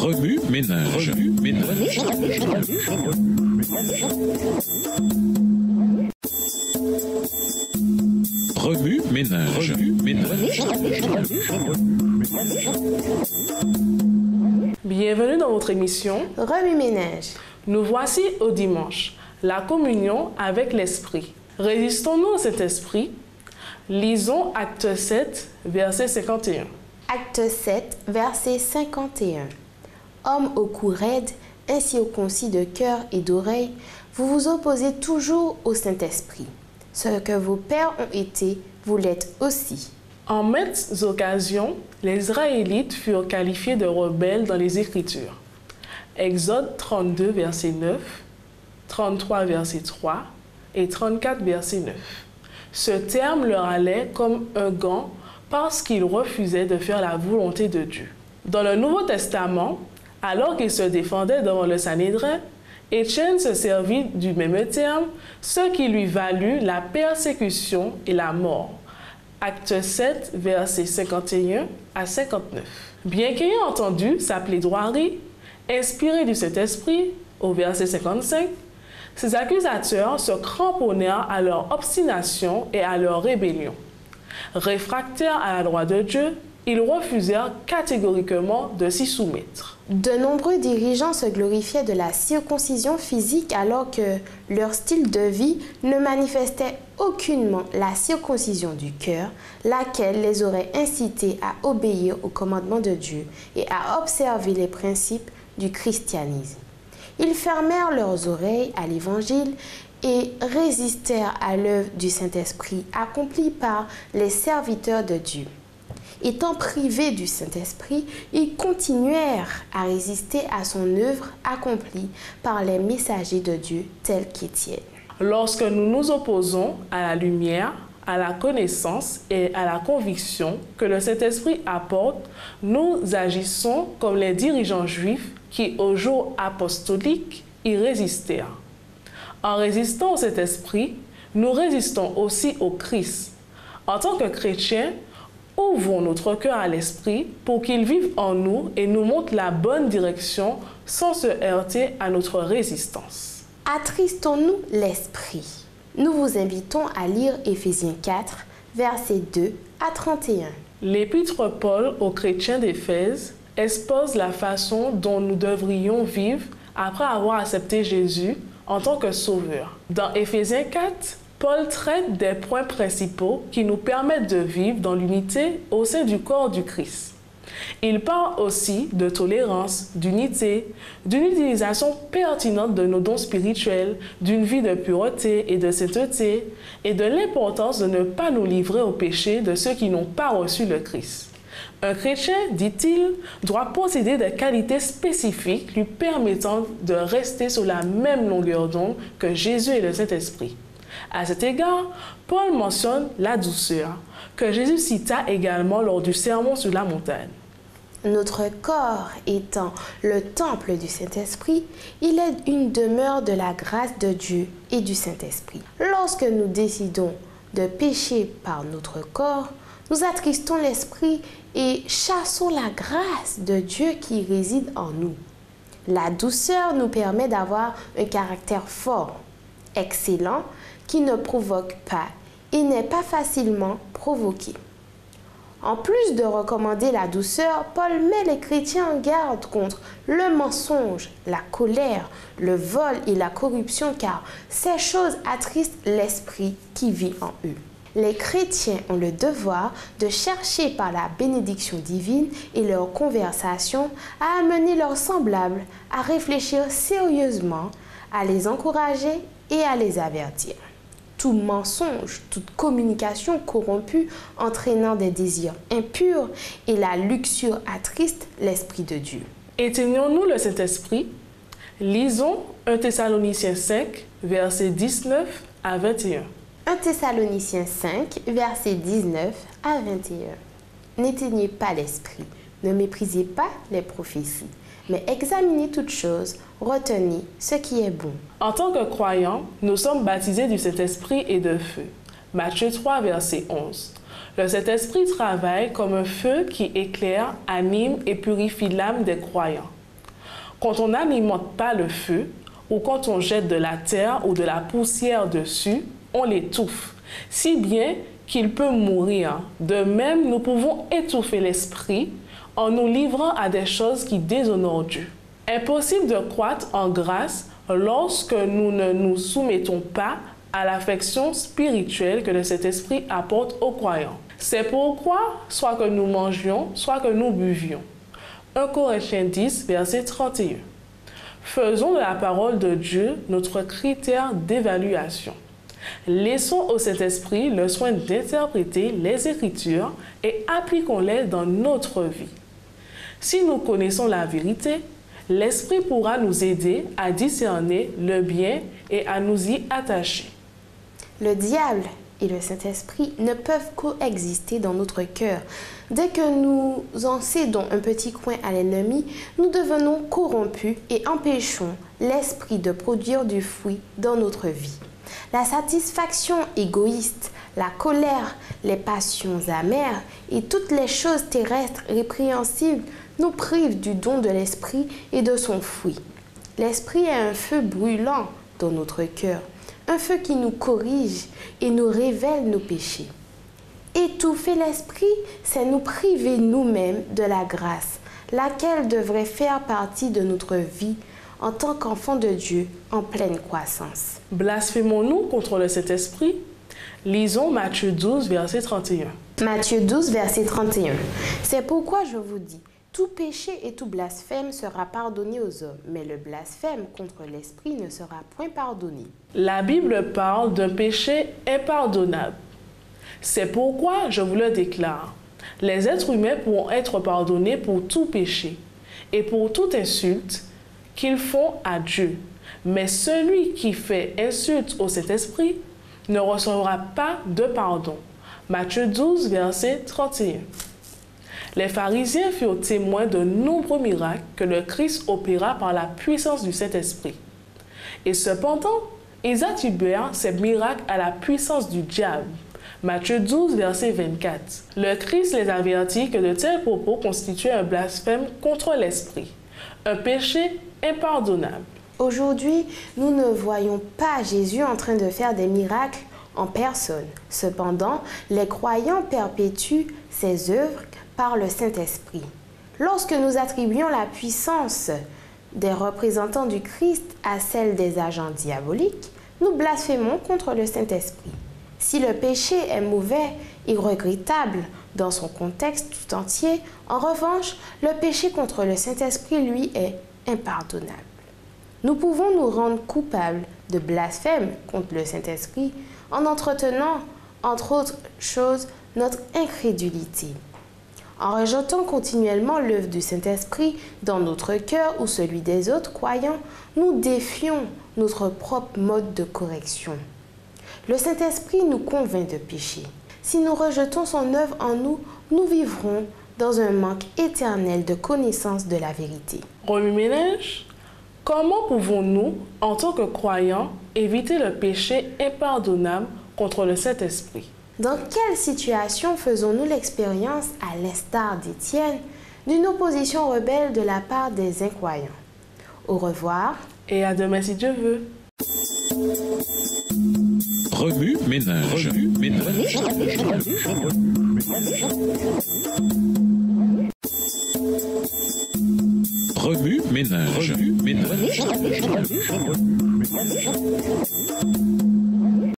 Remue ménage. Remue ménage. Bienvenue dans votre émission Remue ménage. Nous voici au dimanche, la communion avec l'Esprit. Résistons-nous à cet esprit. Lisons Acte 7, verset 51. Acte 7, verset 51. Hommes au cou raide, incirconcis de cœur et d'oreille, vous vous opposez toujours au Saint-Esprit. Ce que vos pères ont été, vous l'êtes aussi. En maintes occasions, les Israélites furent qualifiés de rebelles dans les Écritures. Exode 32, verset 9, 33, verset 3 et 34, verset 9. Ce terme leur allait comme un gant parce qu'ils refusaient de faire la volonté de Dieu. Dans le Nouveau Testament, alors qu'ils se défendaient devant le Sanhédrin, Étienne se servit du même terme, ce qui lui valut la persécution et la mort. Acte 7, versets 51 à 59. Bien qu'ayant entendu sa plaidoirie, inspirée du Saint-Esprit, au verset 55, ces accusateurs se cramponnèrent à leur obstination et à leur rébellion. Réfractaires à la loi de Dieu, ils refusèrent catégoriquement de s'y soumettre. De nombreux dirigeants se glorifiaient de la circoncision physique alors que leur style de vie ne manifestait aucunement la circoncision du cœur, laquelle les aurait incités à obéir aux commandements de Dieu et à observer les principes du christianisme. Ils fermèrent leurs oreilles à l'Évangile et résistèrent à l'œuvre du Saint-Esprit accomplie par les serviteurs de Dieu. Étant privés du Saint-Esprit, ils continuèrent à résister à son œuvre accomplie par les messagers de Dieu tels qu'Étienne. Lorsque nous nous opposons à la lumière, à la connaissance et à la conviction que le Saint-Esprit apporte, nous agissons comme les dirigeants juifs qui, au jour apostolique, y résistèrent. En résistant au Saint-Esprit, nous résistons aussi au Christ. En tant que chrétiens, ouvrons notre cœur à l'Esprit pour qu'il vive en nous et nous montre la bonne direction sans se heurter à notre résistance. Attristons-nous l'Esprit. Nous vous invitons à lire Éphésiens 4, versets 2 à 31. L'épître Paul aux chrétiens d'Éphèse expose la façon dont nous devrions vivre après avoir accepté Jésus en tant que sauveur. Dans Éphésiens 4, Paul traite des points principaux qui nous permettent de vivre dans l'unité au sein du corps du Christ. Il parle aussi de tolérance, d'unité, d'une utilisation pertinente de nos dons spirituels, d'une vie de pureté et de sainteté, et de l'importance de ne pas nous livrer au péché de ceux qui n'ont pas reçu le Christ. Un chrétien, dit-il, doit posséder des qualités spécifiques lui permettant de rester sur la même longueur d'onde que Jésus et le Saint-Esprit. À cet égard, Paul mentionne la douceur, que Jésus cita également lors du sermon sur la montagne. Notre corps étant le temple du Saint-Esprit, il est une demeure de la grâce de Dieu et du Saint-Esprit. Lorsque nous décidons de pécher par notre corps, nous attristons l'Esprit et chassons la grâce de Dieu qui réside en nous. La douceur nous permet d'avoir un caractère fort, excellent, qui ne provoque pas et n'est pas facilement provoqué. En plus de recommander la douceur, Paul met les chrétiens en garde contre le mensonge, la colère, le vol et la corruption, car ces choses attristent l'esprit qui vit en eux. Les chrétiens ont le devoir de chercher par la bénédiction divine et leur conversation à amener leurs semblables à réfléchir sérieusement, à les encourager et à les avertir. Tout mensonge, toute communication corrompue entraînant des désirs impurs et la luxure attriste l'Esprit de Dieu. Éteignons-nous le Saint-Esprit. Lisons 1 Thessaloniciens 5, versets 19 à 21. 1 Thessaloniciens 5, versets 19 à 21. N'éteignez pas l'Esprit, ne méprisez pas les prophéties, mais examinez toutes choses, retenez ce qui est bon. En tant que croyants, nous sommes baptisés du Saint-Esprit et de feu. Matthieu 3, verset 11. Le Saint-Esprit travaille comme un feu qui éclaire, anime et purifie l'âme des croyants. Quand on n'alimente pas le feu ou quand on jette de la terre ou de la poussière dessus, on l'étouffe, si bien qu'il peut mourir. De même, nous pouvons étouffer l'esprit en nous livrant à des choses qui déshonorent Dieu. Impossible de croître en grâce lorsque nous ne nous soumettons pas à l'affection spirituelle que le Saint-Esprit apporte aux croyants. C'est pourquoi, soit que nous mangions, soit que nous buvions. 1 Corinthiens 10, verset 31. Faisons de la parole de Dieu notre critère d'évaluation. Laissons au Saint-Esprit le soin d'interpréter les Écritures et appliquons-les dans notre vie. Si nous connaissons la vérité, l'Esprit pourra nous aider à discerner le bien et à nous y attacher. Le diable et le Saint-Esprit ne peuvent coexister dans notre cœur. Dès que nous en cédons un petit coin à l'ennemi, nous devenons corrompus et empêchons l'Esprit de produire du fruit dans notre vie. La satisfaction égoïste, la colère, les passions amères et toutes les choses terrestres répréhensibles nous privent du don de l'Esprit et de son fruit. L'Esprit est un feu brûlant dans notre cœur, un feu qui nous corrige et nous révèle nos péchés. Étouffer l'Esprit, c'est nous priver nous-mêmes de la grâce, laquelle devrait faire partie de notre vie en tant qu'enfants de Dieu en pleine croissance. Blasphémons-nous contre le Saint-Esprit? Lisons Matthieu 12, verset 31. Matthieu 12, verset 31. C'est pourquoi je vous dis, tout péché et tout blasphème sera pardonné aux hommes, mais le blasphème contre l'Esprit ne sera point pardonné. La Bible parle d'un péché impardonnable. C'est pourquoi je vous le déclare. Les êtres humains pourront être pardonnés pour tout péché et pour toute insulte qu'ils font à Dieu. Mais celui qui fait insulte au Saint-Esprit ne recevra pas de pardon. Matthieu 12, verset 31. Les pharisiens furent témoins de nombreux miracles que le Christ opéra par la puissance du Saint-Esprit. Et cependant, ils attribuèrent ces miracles à la puissance du diable. Matthieu 12, verset 24. Le Christ les avertit que de tels propos constituaient un blasphème contre l'Esprit, un péché impardonnable. Aujourd'hui, nous ne voyons pas Jésus en train de faire des miracles en personne. Cependant, les croyants perpétuent ses œuvres par le Saint-Esprit. Lorsque nous attribuons la puissance des représentants du Christ à celle des agents diaboliques, nous blasphémons contre le Saint-Esprit. Si le péché est mauvais et regrettable dans son contexte tout entier, en revanche, le péché contre le Saint-Esprit, lui, est impardonnable. Nous pouvons nous rendre coupables de blasphème contre le Saint-Esprit en entretenant, entre autres choses, notre incrédulité. En rejetant continuellement l'œuvre du Saint-Esprit dans notre cœur ou celui des autres croyants, nous défions notre propre mode de correction. Le Saint-Esprit nous convainc de pécher. Si nous rejetons son œuvre en nous, nous vivrons dans un manque éternel de connaissance de la vérité. Remue-ménage, comment pouvons-nous, en tant que croyants, éviter le péché impardonnable contre le Saint-Esprit? Dans quelle situation faisons-nous l'expérience, à l'instar d'Étienne, d'une opposition rebelle de la part des incroyants? Au revoir. Et à demain si Dieu veut. Remue-ménage. Remue-ménage.